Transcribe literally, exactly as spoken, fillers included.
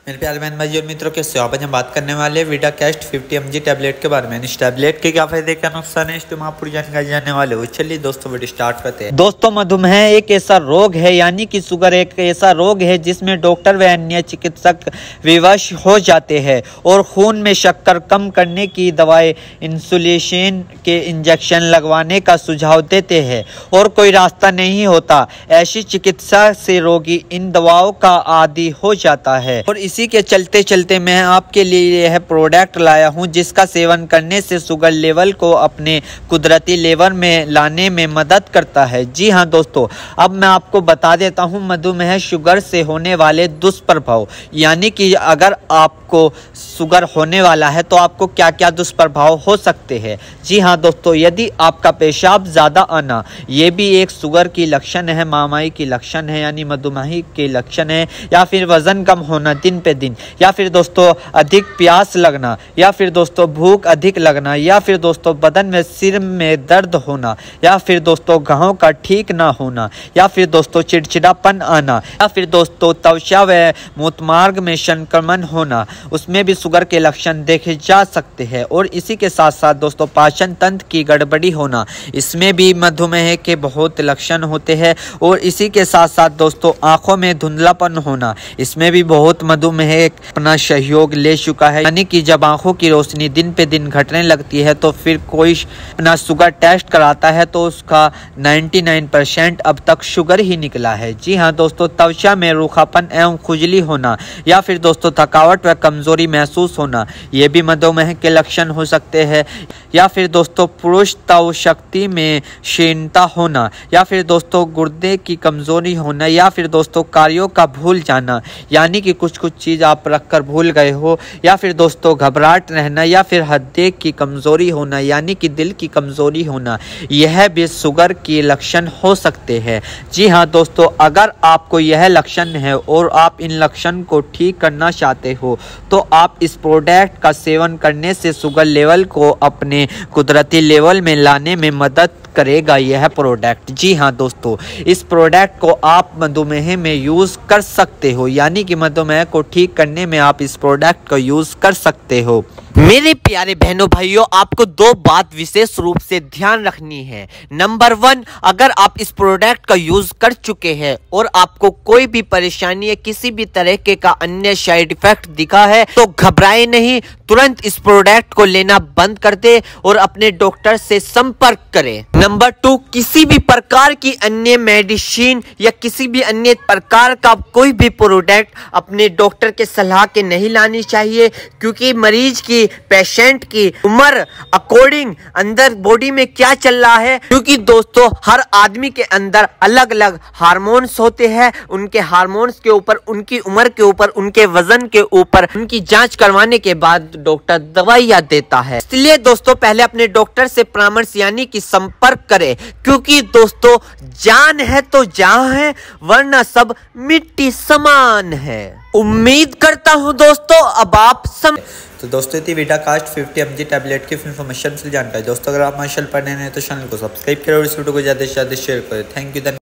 मेरे प्यारे बहन भाई और मित्रों, कैसे हो आप? आज हम बात करने वाले हैं वीडाकास्ट फिफ्टी एम जी टैबलेट के बारे में। इस टैबलेट के क्या फायदे क्या नुकसान है, इस पर आप पूरी जानकारी जानने वाले हो। चलिए दोस्तों वीडियो स्टार्ट करते हैं। दोस्तों, मधुमेह एक ऐसा रोग है, यानी कि शुगर एक ऐसा रोग है जिसमें डॉक्टर व अन्य चिकित्सक विवश हो जाते हैं और खून में शक्कर कम करने की दवाएं, इंसुलिन के इंजेक्शन लगवाने का सुझाव देते हैं और कोई रास्ता नहीं होता। ऐसी चिकित्सा से रोगी इन दवाओं का आदी हो जाता है और इसी के चलते चलते मैं आपके लिए यह प्रोडक्ट लाया हूं, जिसका सेवन करने से शुगर लेवल को अपने कुदरती लेवल में लाने में मदद करता है। जी हां दोस्तों, अब मैं आपको बता देता हूं मधुमेह शुगर से होने वाले दुष्प्रभाव, यानी कि अगर आपको शुगर होने वाला है तो आपको क्या क्या दुष्प्रभाव हो सकते हैं। जी हां दोस्तों, यदि आपका पेशाब ज़्यादा आना, ये भी एक शुगर की लक्षण है, महामारी की लक्षण है, यानी मधुमेह के लक्षण है। या फिर वजन कम होना दिन पे दिन, या फिर दोस्तों अधिक प्यास लगना, या फिर दोस्तों भूख अधिक लगना, या फिर दोस्तों बदन में सिर में दर्द होना, या फिर दोस्तों घाव का ठीक ना होना, या फिर दोस्तों चिड़चिड़ापन आना, या फिर दोस्तों त्वचा व मूत्रमार्ग में संक्रमण होना, उसमें भी शुगर के लक्षण देखे जा सकते हैं। और इसी के साथ साथ दोस्तों पाचन तंत्र की गड़बड़ी होना, इसमें भी मधुमेह के बहुत लक्षण होते हैं। और इसी के साथ साथ दोस्तों आंखों में धुंधलापन होना, इसमें भी बहुत मधुमेह अपना सहयोग ले चुका है, यानी कि जब आंखों की रोशनी दिन पे दिन घटने लगती है तो फिर कोई अपना शुगर टेस्ट कराता है तो उसका निन्यानवे परसेंट अब तक शुगर ही निकला है। जी हाँ दोस्तों, त्वचा में रूखापन एवं खुजली होना, या फिर दोस्तों थकावट व कमजोरी महसूस होना, ये भी मधुमेह के लक्षण हो सकते हैं। या फिर दोस्तों पुरुष तव शक्ति में क्षीणता होना, या फिर दोस्तों गुर्दे की कमजोरी होना, या फिर दोस्तों कार्यों का भूल जाना, यानी कि कुछ कुछ चीज आप रखकर भूल गए हो, या फिर दोस्तों घबराहट रहना, या फिर हृदय की कमजोरी होना, यानी कि दिल की कमजोरी होना, यह भी शुगर के लक्षण हो सकते हैं। जी हाँ दोस्तों, अगर आपको यह लक्षण है और आप इन लक्षण को ठीक करना चाहते हो तो आप इस प्रोडक्ट का सेवन करने से शुगर लेवल को अपने कुदरती लेवल में लाने में मदद करेगा यह प्रोडक्ट। जी हाँ दोस्तों, इस प्रोडक्ट को आप मधुमेह में यूज कर सकते हो, यानी कि मधुमेह को ठीक करने में आप इस प्रोडक्ट को यूज कर सकते हो। मेरे प्यारे बहनों भाइयों, आपको दो बात विशेष रूप से ध्यान रखनी है। नंबर वन, अगर आप इस प्रोडक्ट का यूज कर चुके हैं और आपको कोई भी परेशानी या किसी भी तरह के का अन्य साइड इफेक्ट दिखा है तो घबराए नहीं, तुरंत इस प्रोडक्ट को लेना बंद कर दे और अपने डॉक्टर से संपर्क करें। नंबर टू, किसी भी प्रकार की अन्य मेडिसिन या किसी भी अन्य प्रकार का कोई भी प्रोडक्ट अपने डॉक्टर के सलाह के नहीं लानी चाहिए, क्योंकि मरीज की, पेशेंट की उम्र अकॉर्डिंग अंदर बॉडी में क्या चल रहा है, क्योंकि दोस्तों हर आदमी के अंदर अलग अलग हार्मोन्स होते हैं। उनके हार्मोन्स के ऊपर, उनकी उम्र के ऊपर, उनके वजन के ऊपर उनकी जांच करवाने के बाद डॉक्टर दवाइयां देता है। इसलिए दोस्तों पहले अपने डॉक्टर से परामर्श यानी कि संपर्क करें, क्योंकि दोस्तों जान है तो जहां है, वरना सब मिट्टी समान है। उम्मीद करता हूं दोस्तों अब आप सम तो दोस्तों थी वीडाकास्ट फिफ्टी एम जी टैबलेट की इन्फॉर्मेशन से जानकारी। दोस्तों अगर आप मार्शल पढ़ने हैं तो चैनल को सब्सक्राइब करें और इस वीडियो को ज़्यादा से ज़्यादा शेयर करें। Thank you.